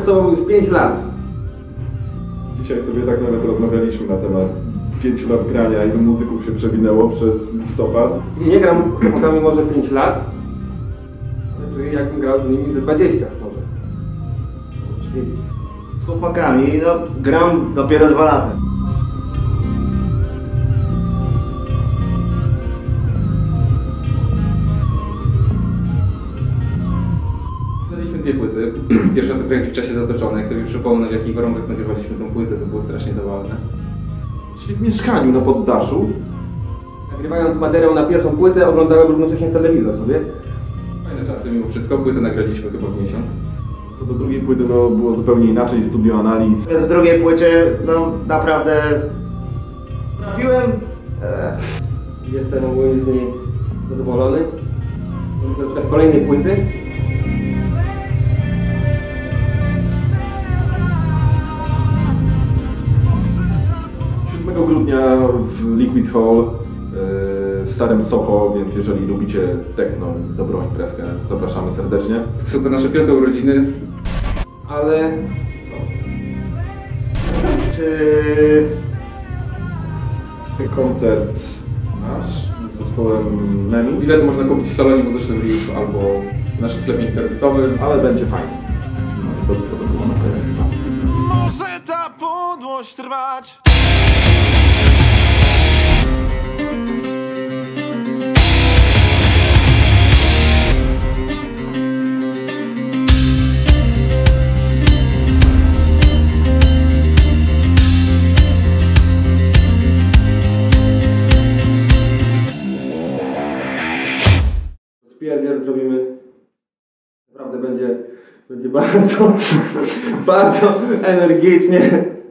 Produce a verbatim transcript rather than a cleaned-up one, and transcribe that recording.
z sobą już pięć lat. Dzisiaj sobie tak nawet rozmawialiśmy na temat pięciu lat grania, ilu muzyków się przewinęło przez listopad. Nie gram z chłopakami może pięć lat, ale czuję, jakbym grał z nimi ze dwadzieścia może. trzydzieści. Z chłopakami, no gram dopiero dwa lata. Nagraliśmy dwie płyty. Pierwsza to Kręgi w czasie zatoczonej. Jak sobie przypomnę, w jakich warunkach nagrywaliśmy tą płytę, to było strasznie zabawne. Czyli w mieszkaniu na poddaszu. Nagrywając materiał na pierwszą płytę, oglądałem równocześnie telewizor sobie. Fajne czasy mimo wszystko. Płytę nagraliśmy chyba w miesiąc. Co do drugiej płyty, no było zupełnie inaczej, studio analiz. W drugiej płycie, no naprawdę trafiłem. E, Jestem ogólnie z niej zadowolony. Muszę szukać kolejnej płyty. siódmego grudnia w Liquid Hall, yy, Starym Soho, więc jeżeli lubicie techno i dobrą imprezkę, zapraszamy serdecznie. Są to nasze piąte urodziny. Ale czy Koncert nasz z zespołem Memi, Bilety można kupić w salonie muzycznym R I F albo w naszym sklepie internetowym. ale będzie fajnie. No, to, to by było na tyle chyba. Może ta podłość trwać. spierdziel zrobimy. Naprawdę będzie, będzie bardzo, bardzo energicznie.